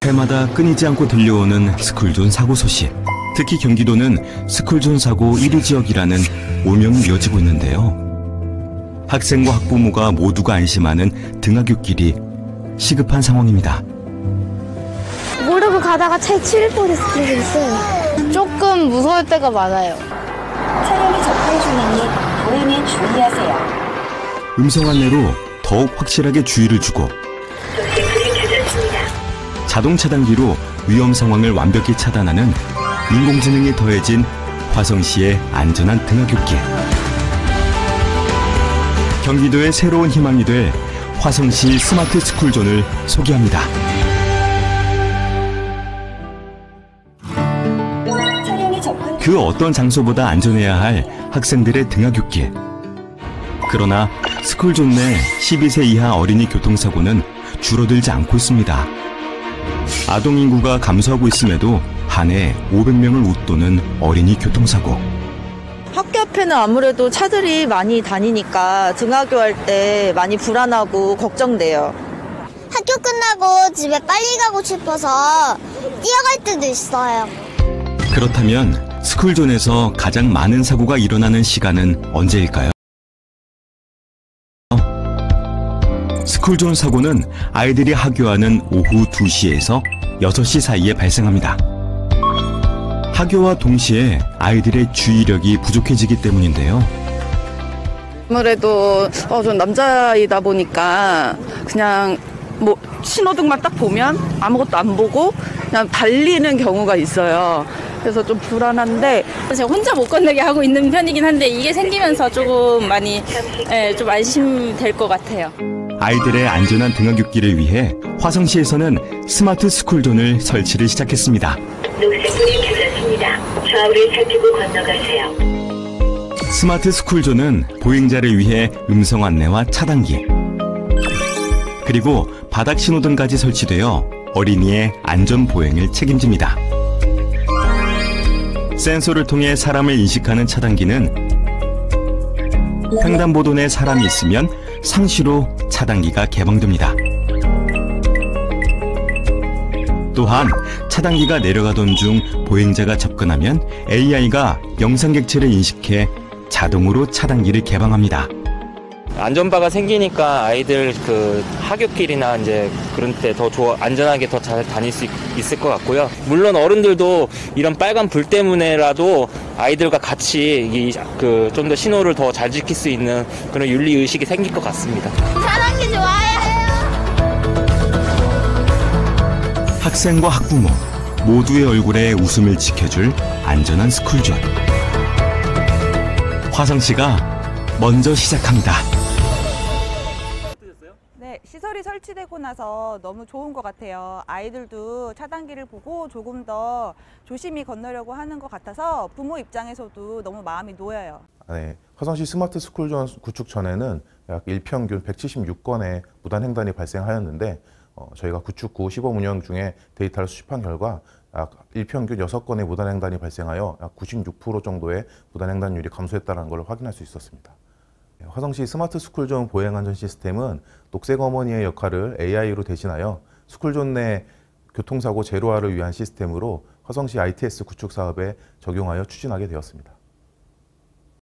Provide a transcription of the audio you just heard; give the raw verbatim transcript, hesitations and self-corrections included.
해마다 끊이지 않고 들려오는 스쿨존 사고 소식. 특히 경기도는 스쿨존 사고 일 위 지역이라는 오명이 이어지고 있는데요. 학생과 학부모가 모두가 안심하는 등하굣길이 시급한 상황입니다. 모르고 가다가 차에 치일 뻔했을 때도 있어요. 조금 무서울 때가 많아요. 차량이 접근 중이니 보행에 주의하세요. 음성 안내로 더욱 확실하게 주의를 주고 자동 차단기로 위험 상황을 완벽히 차단하는 인공지능이 더해진 화성시의 안전한 등하굣길. 경기도의 새로운 희망이 될 화성시 스마트 스쿨존을 소개합니다. 그 어떤 장소보다 안전해야 할 학생들의 등하굣길. 그러나 스쿨존 내 십이 세 이하 어린이 교통사고는 줄어들지 않고 있습니다. 아동 인구가 감소하고 있음에도 한 해 오백 명을 웃도는 어린이 교통사고. 학교 앞에는 아무래도 차들이 많이 다니니까 등하교할 때 많이 불안하고 걱정돼요. 학교 끝나고 집에 빨리 가고 싶어서 뛰어갈 때도 있어요. 그렇다면 스쿨존에서 가장 많은 사고가 일어나는 시간은 언제일까요? 스쿨존 사고는 아이들이 하교하는 오후 두 시에서 여섯 시 사이에 발생합니다. 하교와 동시에 아이들의 주의력이 부족해지기 때문인데요. 아무래도 어, 전 남자이다 보니까 그냥 뭐 신호등만 딱 보면 아무것도 안 보고 그냥 달리는 경우가 있어요. 그래서 좀 불안한데 제가 혼자 못 건너게 하고 있는 편이긴 한데 이게 생기면서 조금 많이 예, 좀 안심될 것 같아요. 아이들의 안전한 등하굣길을 위해 화성시에서는 스마트 스쿨존을 설치를 시작했습니다. 녹색불이 켜졌습니다. 좌우를 살피고 건너가세요. 스마트 스쿨존은 보행자를 위해 음성 안내와 차단기, 그리고 바닥 신호등까지 설치되어 어린이의 안전 보행을 책임집니다. 센서를 통해 사람을 인식하는 차단기는 횡단보도 내 사람이 있으면 상시로 차단기가 개방됩니다. 또한 차단기가 내려가던 중 보행자가 접근하면 에이아이가 영상 객체를 인식해 자동으로 차단기를 개방합니다. 안전바가 생기니까 아이들 그 하굣길이나 이제 그런 때 더 좋아 안전하게 더 잘 다닐 수 있, 있을 것 같고요. 물론 어른들도 이런 빨간 불 때문에라도 아이들과 같이 이 그 좀 더 신호를 더 잘 지킬 수 있는 그런 윤리 의식이 생길 것 같습니다. 차단기 좋아요. 학생과 학부모 모두의 얼굴에 웃음을 지켜줄 안전한 스쿨존. 화성시가 먼저 시작합니다. 네, 시설이 설치되고 나서 너무 좋은 것 같아요. 아이들도 차단기를 보고 조금 더 조심히 건너려고 하는 것 같아서 부모 입장에서도 너무 마음이 놓여요. 네, 화성시 스마트 스쿨존 구축 전에는 약 일평균 백칠십육 건의 무단횡단이 발생하였는데 어, 저희가 구축 후 시범 운영 중에 데이터를 수집한 결과 약 일평균 여섯 건의 무단횡단이 발생하여 약 구십육 퍼센트 정도의 무단횡단율이 감소했다는 걸 확인할 수 있었습니다. 화성시 스마트 스쿨존 보행안전 시스템은 녹색 어머니의 역할을 에이아이로 대신하여 스쿨존 내 교통사고 제로화를 위한 시스템으로 화성시 아이티에스 구축 사업에 적용하여 추진하게 되었습니다.